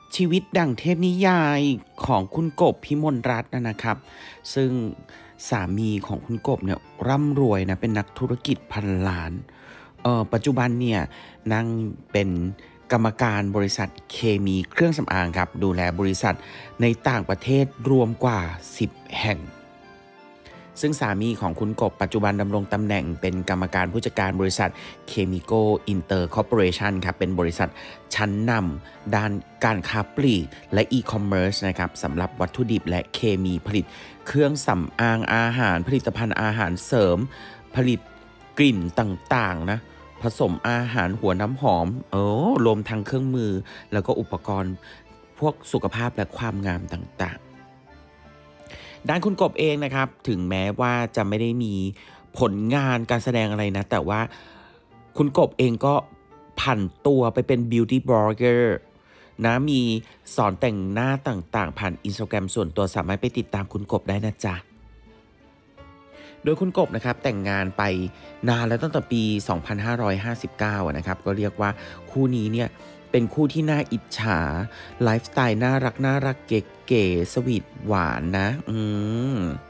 ชีวิตดั่งเทพนิยายของคุณกบพิมลรัตน์นะครับซึ่งสามีของคุณกบเนี่ยร่ำรวยนะเป็นนักธุรกิจพันล้านปัจจุบันเนี่ยนั่งเป็นกรรมการบริษัทเคมีเครื่องสำอางครับดูแลบริษัทในต่างประเทศรวมกว่า10แห่งซึ่งสามีของคุณกบปัจจุบันดำรงตำแหน่งเป็นกรรมการผู้จัดการบริษัท Chemical Inter Corporation ครับเป็นบริษัทชั้นนำด้านการค้าปลีกและอีคอมเมิร์ซนะครับสำหรับวัตถุดิบและเคมีผลิตเครื่องสำอางอาหารผลิตภัณฑ์อาหารเสริมผลิตกลิ่นต่างๆนะผสมอาหารหัวน้ำหอมรวมทั้งเครื่องมือแล้วก็อุปกรณ์พวกสุขภาพและความงามต่างๆด้านคุณกบเองนะครับถึงแม้ว่าจะไม่ได้มีผลงานการแสดงอะไรนะแต่ว่าคุณกบเองก็ผันตัวไปเป็น beauty blogger นะมีสอนแต่งหน้าต่างๆผ่าน Instagram ส่วนตัวสามารถไปติดตามคุณกบได้นะจ๊ะโดยคุณกบนะครับแต่งงานไปนานแล้วตั้งแต่ปี 2559 นะครับก็เรียกว่าคู่นี้เนี่ยเป็นคู่ที่น่าอิจฉาไลฟ์สไตล์น่ารักเก๋ๆสวีทหวานนะ